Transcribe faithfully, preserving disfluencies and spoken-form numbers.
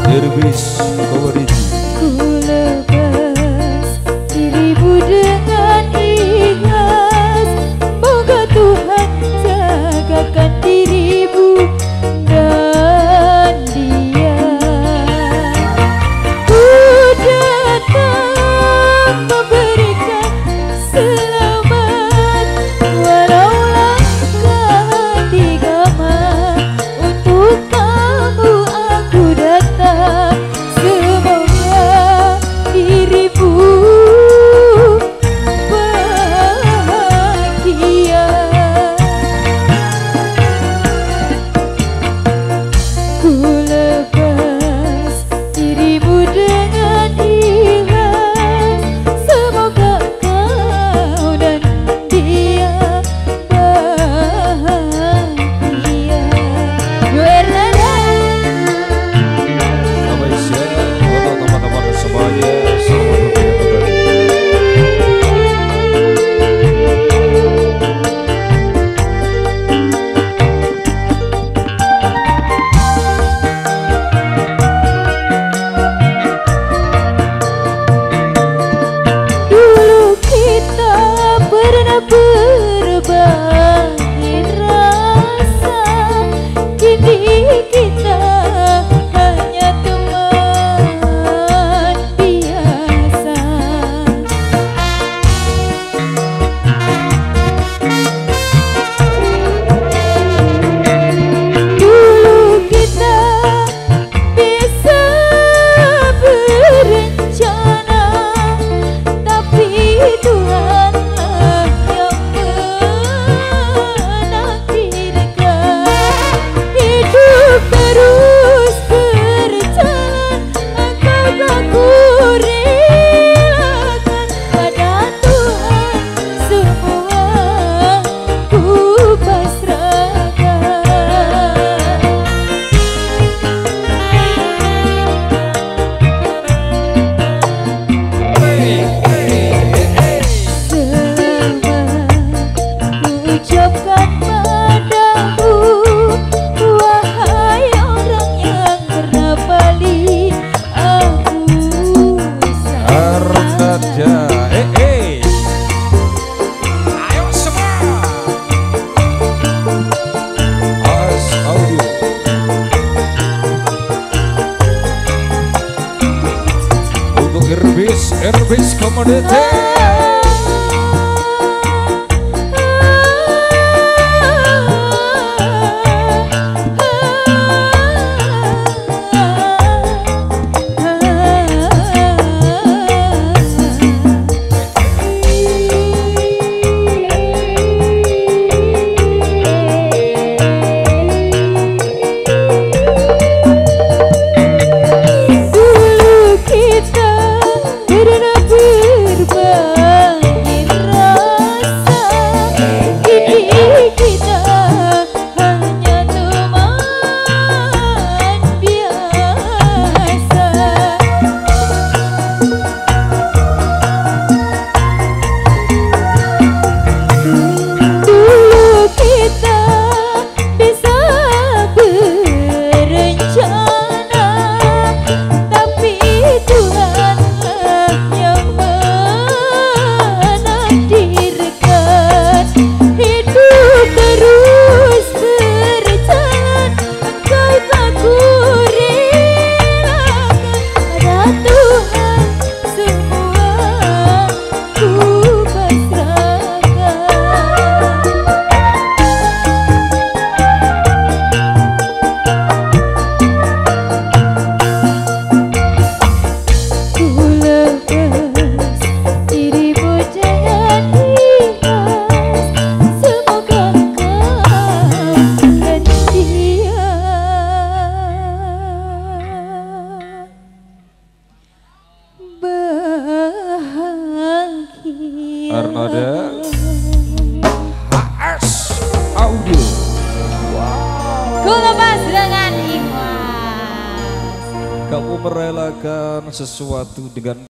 Erbis Kowariji. Ku lepas dirimu dengan ikhlas, moga Tuhan jagakan dirimu dan dia. Ku datang memberikan selamat, walau langkah digama untuk kamu aku datang. Semoga dirimu bahagia. Ku lepas dirimu dengan ikhlas, semoga kau dan dia bahagia. Yo Erlanda. Selamat siang untuk teman-teman semuanya. Selamat berpindah kembali. Dulu kita pernah berbagi rasa, kini kita hanya teman biasa. Dulu kita bisa berencana, tapi Tuhanlah yang menakdirkan. Hidup terus berjalan, angkatlah ku relakan pada Tuhan semua ku pasrahkan. Selamat ucapkan padamu, wahai orang yang bernapali aku Arnada. sayang. Eh eh. Ayo semua. As Audio. Untuk Erbis, Erbis Komoditi. Dulu kita pernah berbagi rasa, kini kita hanya teman biasa. Dulu kita bisa berencana, tapi Tuhanlah yang menakdirkan. Hidup terus berjalan, engkau tak ku relakan pada Tuhan semua ku pasrahkan. Ku lepas dirimu dengan ikhlas, semoga kau dan dia bahagia. Arnada. As Audio. Ku lepas dengan ikhlas. Kamu merelakan sesuatu dengan